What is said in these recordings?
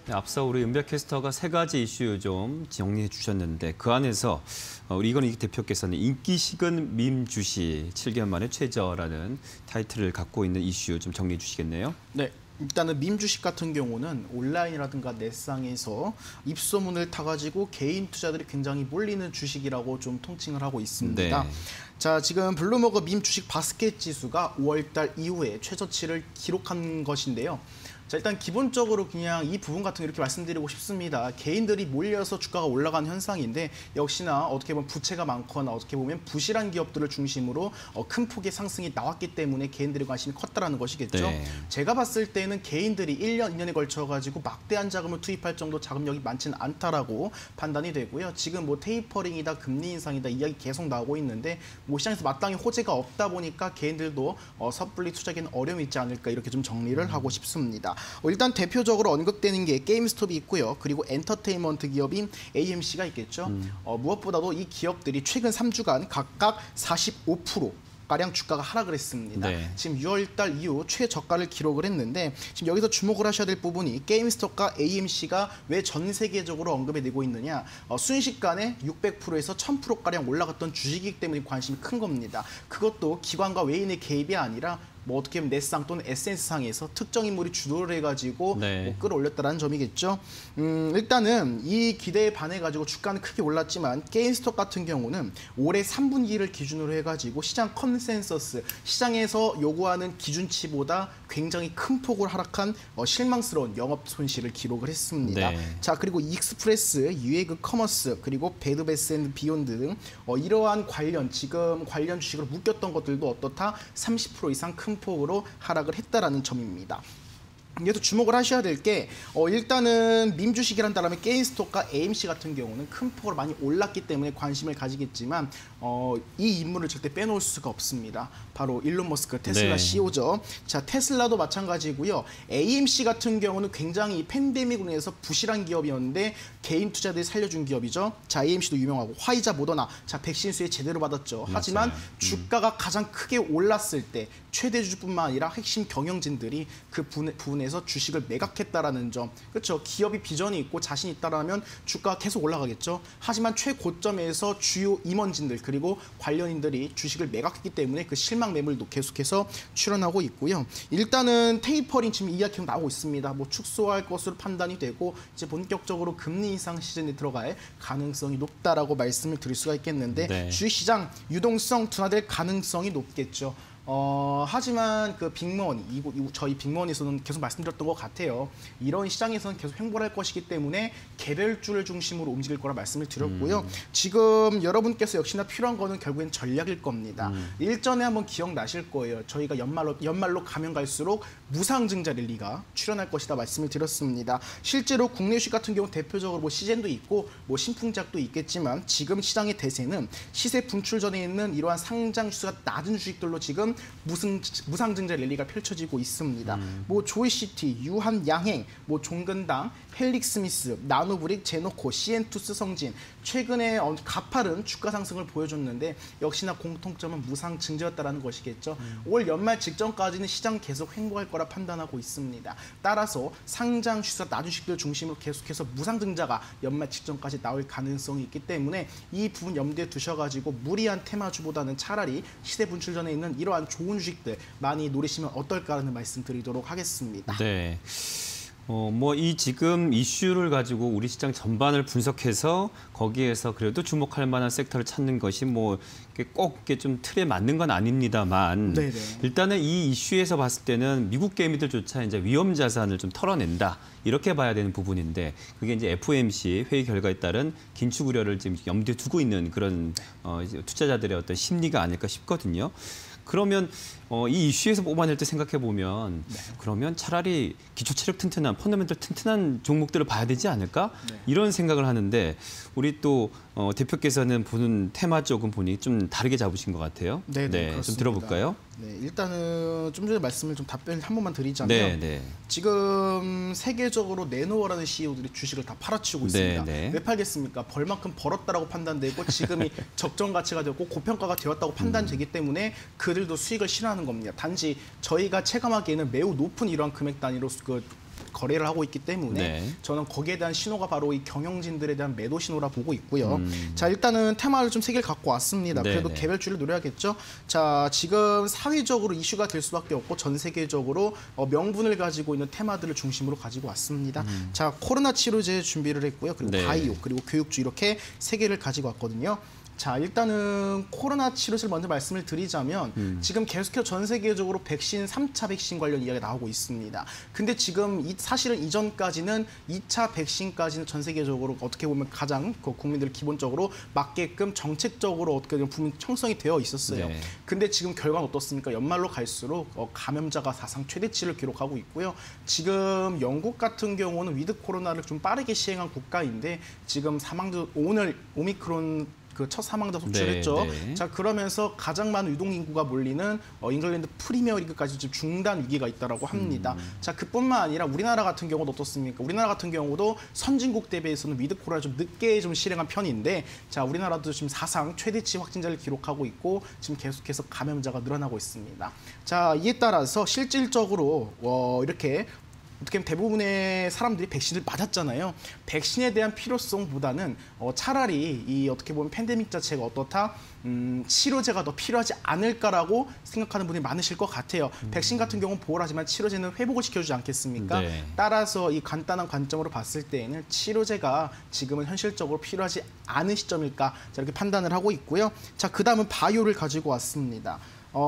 네, 앞서 우리 은별 캐스터가 세 가지 이슈 좀 정리해 주셨는데 그 안에서 우리 이건희 대표께서는 인기 식은 밈 주식 7개월 만에 최저라는 타이틀을 갖고 있는 이슈 좀 정리해 주시겠네요. 네. 일단은 밈 주식 같은 경우는 온라인이라든가 넷상에서 입소문을 타가지고 개인 투자들이 굉장히 몰리는 주식이라고 좀 통칭을 하고 있습니다. 네. 자, 지금 블룸버그 밈 주식 바스켓 지수가 5월달 이후에 최저치를 기록한 것인데요. 자, 일단 기본적으로 그냥 이 부분 같은 거 이렇게 말씀드리고 싶습니다. 개인들이 몰려서 주가가 올라가는 현상인데 역시나 어떻게 보면 부채가 많거나 어떻게 보면 부실한 기업들을 중심으로 큰 폭의 상승이 나왔기 때문에 개인들의 관심이 컸다라는 것이겠죠. 네. 제가 봤을 때는 개인들이 1년, 2년에 걸쳐가지고 막대한 자금을 투입할 정도 자금력이 많지는 않다라고 판단이 되고요. 지금 뭐 테이퍼링이다, 금리 인상이다 이야기 계속 나오고 있는데 뭐 시장에서 마땅히 호재가 없다 보니까 개인들도 섣불리 투자하기는 어려움이 있지 않을까 이렇게 좀 정리를 하고 싶습니다. 일단 대표적으로 언급되는 게 게임스톱이 있고요. 그리고 엔터테인먼트 기업인 AMC가 있겠죠. 무엇보다도 이 기업들이 최근 3주간 각각 45% 가량 주가가 하락을 했습니다. 네. 지금 6월달 이후 최저가를 기록을 했는데 지금 여기서 주목을 하셔야 될 부분이 게임스톱과 AMC가 왜 전 세계적으로 언급이 되고 있느냐. 순식간에 600%에서 1000%가량 올라갔던 주식이기 때문에 관심이 큰 겁니다. 그것도 기관과 외인의 개입이 아니라 뭐 어떻게 보면 넷상 또는 SNS상에서 특정 인물이 주도를 해가지고 네. 뭐 끌어올렸다는 점이겠죠. 일단은 이 기대에 반해가지고 주가는 크게 올랐지만 게임스톱 같은 경우는 올해 3분기를 기준으로 해가지고 시장 컨센서스, 시장에서 요구하는 기준치보다 굉장히 큰 폭으로 하락한 실망스러운 영업 손실을 기록을 했습니다. 네. 자, 그리고 익스프레스, 유에그 커머스, 그리고 베드베스 앤 비욘드 등 이러한 지금 관련 주식으로 묶였던 것들도 어떻다? 30% 이상 큰 폭으로 하락을 했다라는 점입니다. 여기서 주목을 하셔야 될 게 일단은 밈 주식이란 다음에 게임스톱과 AMC 같은 경우는 큰 폭으로 많이 올랐기 때문에 관심을 가지겠지만 이 인물을 절대 빼놓을 수가 없습니다. 바로 일론 머스크 테슬라 네. CEO죠. 자, 테슬라도 마찬가지고요. AMC 같은 경우는 굉장히 팬데믹으로 인해서 부실한 기업이었는데 개인 투자들이 살려준 기업이죠. 자, AMC도 유명하고 화이자, 모더나 자 백신 수혜 제대로 받았죠. 하지만 주가가 가장 크게 올랐을 때 최대 주주뿐만 아니라 핵심 경영진들이 그 부분에서 주식을 매각했다라는 점. 그렇죠. 기업이 비전이 있고 자신이 있다라면 주가가 계속 올라가겠죠. 하지만 최고점에서 주요 임원진들 그리고 관련인들이 주식을 매각했기 때문에 그 실망 매물도 계속해서 출현하고 있고요. 일단은 테이퍼링 지금 이야기가 나오고 있습니다. 뭐 축소할 것으로 판단이 되고 이제 본격적으로 금리 인상 시즌에 들어갈 가능성이 높다라고 말씀을 드릴 수가 있겠는데 네. 주식시장 유동성 둔화될 가능성이 높겠죠. 하지만 그 빅머니, 저희 빅머니에서는 계속 말씀드렸던 것 같아요. 이런 시장에서는 계속 횡보할 것이기 때문에 개별주를 중심으로 움직일 거라 말씀을 드렸고요. 지금 여러분께서 역시나 필요한 거는 결국엔 전략일 겁니다. 일전에 한번 기억나실 거예요. 저희가 연말로 가면 갈수록 무상증자 랠리가 출현할 것이다 말씀을 드렸습니다. 실제로 국내 주식 같은 경우 대표적으로 뭐 시젠도 있고 뭐 신풍작도 있겠지만 지금 시장의 대세는 시세 분출 전에 있는 이러한 상장 주수가 낮은 주식들로 지금 무상증자 랠리가 펼쳐지고 있습니다. 뭐 조이시티, 유한양행, 뭐 종근당, 헬릭스미스, 나노브릭, 제노코, 시엔투스 성진 최근에 가파른 주가 상승을 보여줬는데 역시나 공통점은 무상증자였다라는 것이겠죠. 올 연말 직전까지는 시장 계속 횡보할 거라 판단하고 있습니다. 따라서 상장 주수가 낮은 주식들 중심으로 계속해서 무상증자가 연말 직전까지 나올 가능성이 있기 때문에 이 부분 염두에 두셔가지고 무리한 테마주보다는 차라리 시세 분출 전에 있는 이러한 좋은 주식들 많이 노리시면 어떨까라는 말씀 드리도록 하겠습니다. 네. 뭐 이 지금 이슈를 가지고 우리 시장 전반을 분석해서 거기에서 그래도 주목할 만한 섹터를 찾는 것이 뭐 꼭 이게 좀 틀에 맞는 건 아닙니다만 네네. 일단은 이 이슈에서 봤을 때는 미국 개미들조차 이제 위험 자산을 좀 털어낸다 이렇게 봐야 되는 부분인데 그게 이제 FOMC 회의 결과에 따른 긴축 우려를 지금 염두에 두고 있는 그런 투자자들의 어떤 심리가 아닐까 싶거든요. 그러면 이 이슈에서 뽑아낼 때 생각해 보면 그러면 차라리 기초 체력 튼튼한 펀더멘털 튼튼한 종목들을 봐야 되지 않을까 이런 생각을 하는데 우리 또 대표께서는 보는 테마 쪽은 보니 좀 다르게 잡으신 것 같아요. 네, 좀 들어볼까요? 네, 일단은 좀 전에 말씀을 좀 답변 한 번만 드리자면 지금 세계적으로 네노어라는 CEO들이 주식을 다 팔아치우고 있습니다. 왜 팔겠습니까? 벌만큼 벌었다라고 판단되고 지금이 적정 가치가 되고 고평가가 되었다고 판단되기 때문에 그들도 수익을 실현하는 겁니다. 단지 저희가 체감하기에는 매우 높은 이러한 금액 단위로 거래를 하고 있기 때문에 네. 저는 거기에 대한 신호가 바로 이 경영진들에 대한 매도 신호라 보고 있고요. 자, 일단은 테마를 좀 세 개를 갖고 왔습니다. 네, 그래도 네. 개별주를 노려야겠죠. 자, 지금 사회적으로 이슈가 될 수밖에 없고 전 세계적으로 명분을 가지고 있는 테마들을 중심으로 가지고 왔습니다. 자, 코로나 치료제 준비를 했고요. 그리고 네. 바이오, 그리고 교육주 이렇게 세 개를 가지고 왔거든요. 자, 일단은 코로나 치료제를 먼저 말씀을 드리자면 지금 계속해서 전 세계적으로 백신, 3차 백신 관련 이야기가 나오고 있습니다. 근데 지금 사실은 이전까지는 2차 백신까지는 전 세계적으로 어떻게 보면 가장 국민들 기본적으로 맞게끔 정책적으로 어떻게 보면 분명 형성이 되어 있었어요. 네. 근데 지금 결과는 어떻습니까? 연말로 갈수록 감염자가 사상 최대치를 기록하고 있고요. 지금 영국 같은 경우는 위드 코로나를 좀 빠르게 시행한 국가인데 지금 사망자 오늘 오미크론 그 첫 사망자 속출했죠. 네. 자, 그러면서 가장 많은 유동 인구가 몰리는 잉글랜드 프리미어 리그까지 지금 중단 위기가 있다라고 합니다. 자, 그뿐만 아니라 우리나라 같은 경우도 어떻습니까? 우리나라 같은 경우도 선진국 대비해서는 위드 코로나 좀 늦게 좀 실행한 편인데, 자, 우리나라도 지금 사상 최대치 확진자를 기록하고 있고 지금 계속해서 감염자가 늘어나고 있습니다. 자, 이에 따라서 실질적으로 이렇게 어떻게 보면 대부분의 사람들이 백신을 맞았잖아요. 백신에 대한 필요성보다는 차라리 이 어떻게 보면 팬데믹 자체가 어떻다, 치료제가 더 필요하지 않을까라고 생각하는 분이 많으실 것 같아요. 백신 같은 경우는 보호를 하지만 치료제는 회복을 시켜주지 않겠습니까? 네. 따라서 이 간단한 관점으로 봤을 때에는 치료제가 지금은 현실적으로 필요하지 않은 시점일까, 자, 이렇게 판단을 하고 있고요. 자, 그 다음은 바이오를 가지고 왔습니다.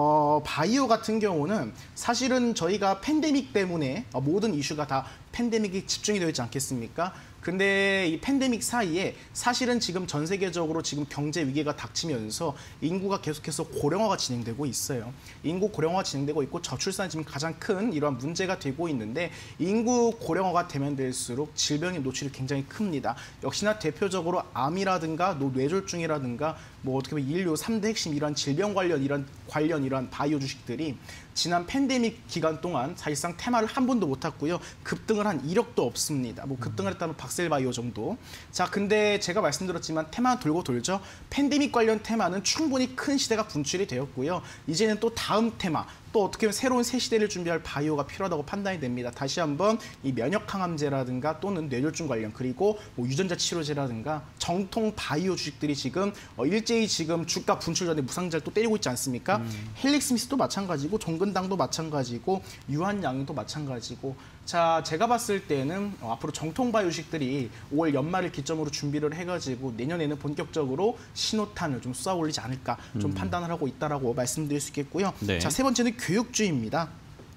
바이오 같은 경우는 사실은 저희가 팬데믹 때문에 모든 이슈가 다 팬데믹이 집중이 되어 있지 않겠습니까? 근데 이 팬데믹 사이에 사실은 지금 전 세계적으로 지금 경제 위기가 닥치면서 인구가 계속해서 고령화가 진행되고 있어요. 인구 고령화가 진행되고 있고 저출산이 지금 가장 큰 이러한 문제가 되고 있는데, 인구 고령화가 되면 될수록 질병의 노출이 굉장히 큽니다. 역시나 대표적으로 암이라든가 뇌졸중이라든가 뭐 어떻게 보면 인류 3대 핵심 이러한 질병 관련 이러한 바이오 주식들이 지난 팬데믹 기간 동안 사실상 테마를 한 번도 못 탔고요. 급등을 한 이력도 없습니다. 뭐 급등을 했다면 박셀바이오 정도. 자, 근데 제가 말씀드렸지만 테마는 돌고 돌죠. 팬데믹 관련 테마는 충분히 큰 시대가 분출이 되었고요. 이제는 또 다음 테마, 또 어떻게 보면 새로운 새 시대를 준비할 바이오가 필요하다고 판단이 됩니다. 다시 한번 이 면역 항암제라든가 또는 뇌졸중 관련, 그리고 뭐 유전자 치료제라든가 정통 바이오 주식들이 지금 일제히 지금 주가 분출 전에 무상자를 또 때리고 있지 않습니까? 헬릭스미스도 마찬가지고 종근당도 마찬가지고 유한양도 마찬가지고. 자, 제가 봤을 때는 앞으로 정통 바이오 주식들이 올 연말을 기점으로 준비를 해가지고 내년에는 본격적으로 신호탄을 좀 쏘아 올리지 않을까 좀 판단을 하고 있다라고 말씀드릴 수 있겠고요. 네. 자, 세 번째는 교육주입니다.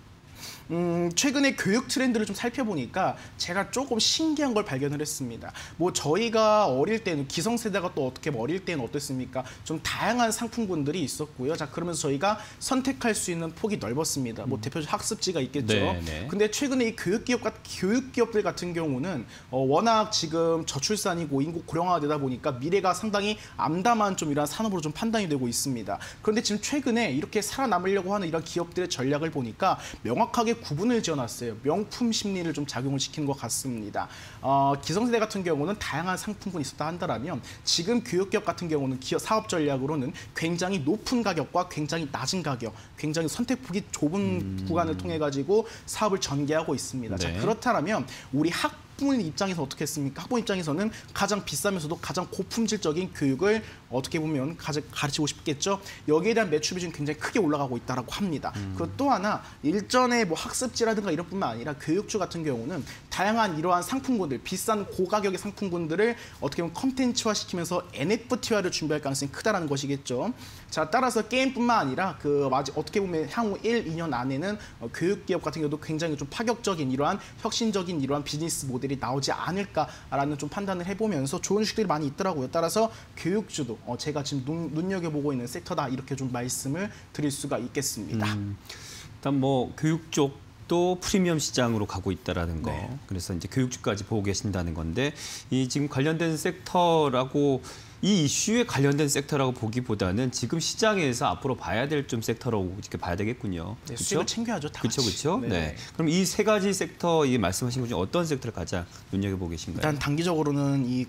최근에 교육 트렌드를 좀 살펴보니까 제가 조금 신기한 걸 발견을 했습니다. 뭐 저희가 어릴 때는, 기성세대가 또 어떻게 어릴 때는 어땠습니까? 좀 다양한 상품군들이 있었고요. 자, 그러면서 저희가 선택할 수 있는 폭이 넓었습니다. 뭐 대표적 학습지가 있겠죠. 네. 근데 최근에 이 교육기업들 같은 경우는 워낙 지금 저출산이고 인구 고령화가 되다 보니까 미래가 상당히 암담한 좀 이런 산업으로 좀 판단이 되고 있습니다. 그런데 지금 최근에 이렇게 살아남으려고 하는 이런 기업들의 전략을 보니까 명확하게 구분을 지어놨어요. 명품 심리를 좀 작용을 시킨 것 같습니다. 기성세대 같은 경우는 다양한 상품군이 있었다 한다면, 지금 교육기업 같은 경우는 기업 사업 전략으로는 굉장히 높은 가격과 굉장히 낮은 가격, 굉장히 선택폭이 좁은 구간을 통해 가지고 사업을 전개하고 있습니다. 네. 자, 그렇다면 우리 학부모 입장에서 어떻게 했습니까? 학부모 입장에서는 가장 비싸면서도 가장 고품질적인 교육을 어떻게 보면 가르치고 싶겠죠. 여기에 대한 매출이 지금 굉장히 크게 올라가고 있다라고 합니다. 그리고 또 하나, 일전에 뭐 학습지라든가 이런 뿐만 아니라 교육주 같은 경우는 다양한 이러한 상품군들, 비싼 고가격의 상품군들을 어떻게 보면 컨텐츠화 시키면서 NFT화를 준비할 가능성이 크다라는 것이겠죠. 자, 따라서 게임뿐만 아니라 어떻게 보면 향후 1, 2년 안에는 교육기업 같은 경우도 굉장히 좀 파격적인 이러한 혁신적인 이러한 비즈니스 모델이 나오지 않을까라는 좀 판단을 해보면서 좋은 주식들이 많이 있더라고요. 따라서 교육주도 제가 지금 눈여겨보고 있는 섹터다, 이렇게 좀 말씀을 드릴 수가 있겠습니다. 일단 뭐 교육 쪽도 프리미엄 시장으로 가고 있다라는 거. 네. 그래서 이제 교육주까지 보고 계신다는 건데, 이 지금 관련된 섹터라고, 이 이슈에 관련된 sek터라고 보기보다는 지금 시장에서 앞으로 봐야 될 좀 섹터라고 이렇게 봐야 되겠군요. 네, 그렇죠? 수익을 챙겨야죠. 다 같이. 그렇죠. 네. 네. 그럼 이 세 가지 섹터, 이 말씀하신 것 중에 어떤 섹터를 가장 눈여겨보고 계신가요? 일단 단기적으로는 이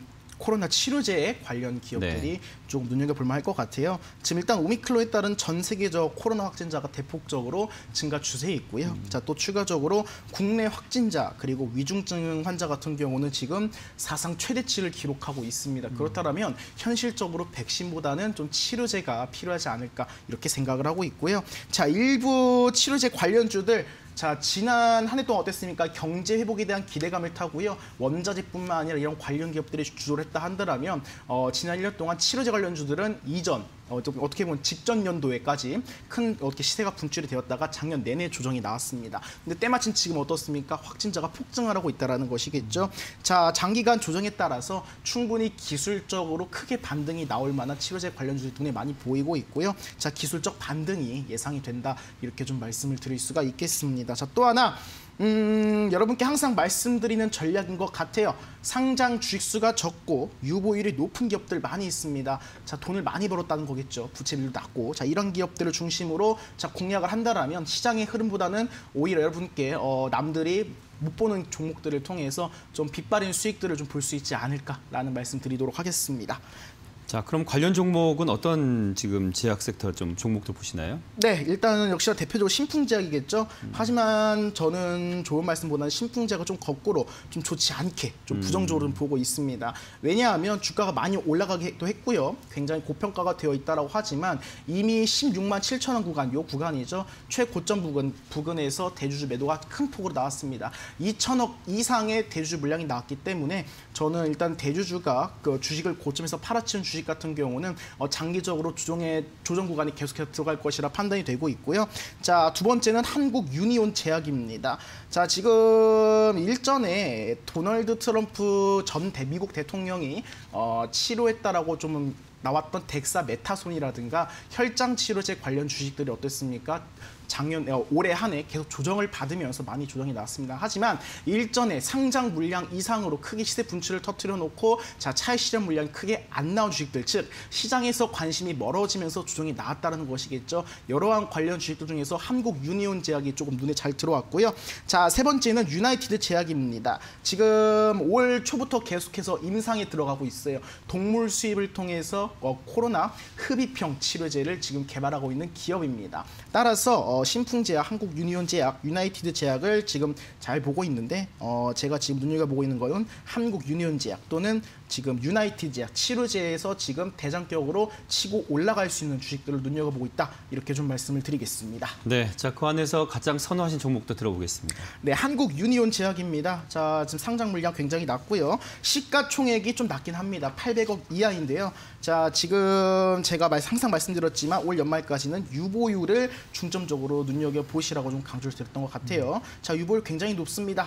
코로나 치료제 관련 기업들이 네. 좀 눈여겨볼 만할 것 같아요. 지금 일단 오미크론에 따른 전 세계적 코로나 확진자가 대폭적으로 증가 추세에 있고요. 자, 또 추가적으로 국내 확진자 그리고 위중증 환자 같은 경우는 지금 사상 최대치를 기록하고 있습니다. 그렇다면 현실적으로 백신보다는 좀 치료제가 필요하지 않을까 이렇게 생각을 하고 있고요. 자, 일부 치료제 관련주들 자, 지난 한 해 동안 어땠습니까? 경제 회복에 대한 기대감을 타고요. 원자재뿐만 아니라 이런 관련 기업들이 주도를 했다 한다면 지난 1년 동안 치료제 관련주들은 이전 어떻게 보면 직전 연도에까지 큰 시세가 분출이 되었다가 작년 내내 조정이 나왔습니다. 근데 때마침 지금 어떻습니까? 확진자가 폭증하고 있다는 것이겠죠. 자, 장기간 조정에 따라서 충분히 기술적으로 크게 반등이 나올 만한 치료제 관련주들 눈에 많이 보이고 있고요. 자, 기술적 반등이 예상이 된다. 이렇게 좀 말씀을 드릴 수가 있겠습니다. 자, 또 하나 여러분께 항상 말씀드리는 전략인 것 같아요. 상장 주식수가 적고 유보율이 높은 기업들 많이 있습니다. 자, 돈을 많이 벌었다는 거겠죠. 부채 비율도 낮고. 자, 이런 기업들을 중심으로 자, 공략을 한다라면 시장의 흐름보다는 오히려 여러분께 남들이 못 보는 종목들을 통해서 좀 빗발인 수익들을 좀 볼 수 있지 않을까라는 말씀 드리도록 하겠습니다. 자, 그럼 관련 종목은 어떤 지금 제약 섹터 좀 종목들 보시나요? 네, 일단은 역시나 대표적으로 신풍제약이겠죠. 하지만 저는 좋은 말씀보다는 신풍제약을 좀 거꾸로 좀 좋지 않게 좀 부정적으로 보고 있습니다. 왜냐하면 주가가 많이 올라가기도 했고요. 굉장히 고평가가 되어 있다라고 하지만 이미 16만 7천 원 구간, 요 구간이죠. 최고점 부근에서 대주주 매도가 큰 폭으로 나왔습니다. 2천억 이상의 대주주 물량이 나왔기 때문에 저는 일단 대주주가 그 주식을 고점에서 팔아치운 주식 같은 경우는 장기적으로 조정 구간이 계속해서 들어갈 것이라 판단이 되고 있고요. 자, 두 번째는 한국 유니온 제약입니다. 자, 지금 일전에 도널드 트럼프 전 미국 대통령이 치료했다라고 좀 나왔던 덱사메타손이라든가 혈장 치료제 관련 주식들이 어땠습니까? 올해 한 해 계속 조정을 받으면서 많이 조정이 나왔습니다. 하지만 일전에 상장 물량 이상으로 크게 시세 분출을 터뜨려 놓고 자, 차익 실현 물량이 크게 안 나온 주식들, 즉 시장에서 관심이 멀어지면서 조정이 나왔다는 것이겠죠. 여러한 관련 주식들 중에서 한국 유니온 제약이 조금 눈에 잘 들어왔고요. 자, 세 번째는 유나이티드 제약입니다. 지금 올 초부터 계속해서 임상에 들어가고 있어요. 동물 수입을 통해서 코로나 흡입형 치료제를 지금 개발하고 있는 기업입니다. 따라서 신풍제약, 한국 유니온 제약, 유나이티드 제약을 지금 잘 보고 있는데 제가 지금 눈여겨보고 있는 거는 한국 유니온 제약 또는 지금 유나이티드 제약 치료제에서 지금 대장격으로 치고 올라갈 수 있는 주식들을 눈여겨보고 있다. 이렇게 좀 말씀을 드리겠습니다. 네, 자, 그 안에서 가장 선호하신 종목도 들어보겠습니다. 네, 한국 유니온 제약입니다. 자, 지금 상장 물량 굉장히 낮고요. 시가총액이 좀 낮긴 합니다. 800억 이하인데요. 자, 지금 제가 항상 말씀드렸지만 올 연말까지는 유보율을 중점적으로 눈여겨보시라고 좀 강조를 드렸던 것 같아요. 자, 유보율 굉장히 높습니다.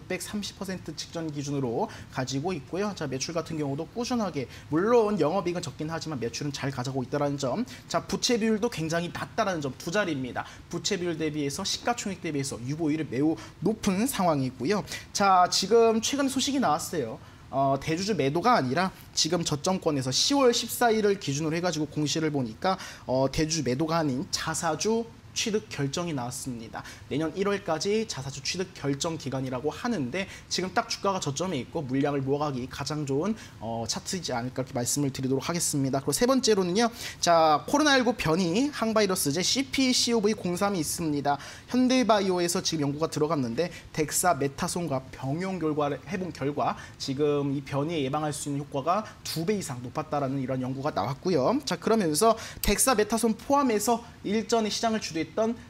1630% 직전 기준으로 가지고 있고요. 자, 매출 같은 경우도 꾸준하게, 물론 영업이익은 적긴 하지만 매출은 잘 가져가고 있다는 점. 자, 부채 비율도 굉장히 낮다라는 점, 두 자리입니다. 부채 비율 대비해서 시가총액 대비해서 유보율이 매우 높은 상황이고요. 자, 지금 최근 소식이 나왔어요. 대주주 매도가 아니라 지금 저점권에서 10월 14일을 기준으로 해가지고 공시를 보니까 대주주 매도가 아닌 자사주 취득 결정이 나왔습니다. 내년 1월까지 자사주 취득 결정 기간이라고 하는데 지금 딱 주가가 저점에 있고 물량을 모아가기 가장 좋은 차트이지 않을까 이렇게 말씀을 드리도록 하겠습니다. 그리고 세 번째로는요. 자, 코로나19 변이 항바이러스제 CPCOV03이 있습니다. 현대바이오에서 지금 연구가 들어갔는데 덱사메타손과 병용 결과를 해본 결과 지금 이 변이에 예방할 수 있는 효과가 2배 이상 높았다라는 이런 연구가 나왔고요. 자, 그러면서 덱사메타손 포함해서 일전에 시장을 주도했던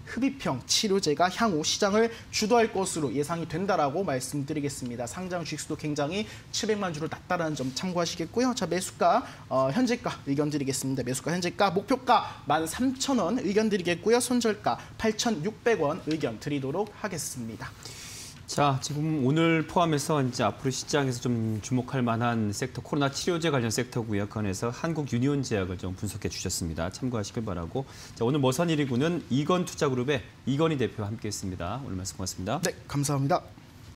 흡입형 치료제가 향후 시장을 주도할 것으로 예상이 된다라고 말씀드리겠습니다. 상장 주식수도 굉장히 700만 주로 낮다라는 점 참고하시겠고요. 자, 매수가 현재가 의견 드리겠습니다. 매수가 현재가 목표가 13,000원 의견 드리겠고요. 손절가 8,600원 의견 드리도록 하겠습니다. 자, 지금 오늘 포함해서 이제 앞으로 시장에서 좀 주목할 만한 섹터, 코로나 치료제 관련 섹터고요. 그 안에서 한국 유니온 제약을 좀 분석해 주셨습니다. 참고하시길 바라고. 자, 오늘 머선 1위군은 이건 투자그룹의 이건희 대표와 함께했습니다. 오늘 말씀 고맙습니다. 네, 감사합니다.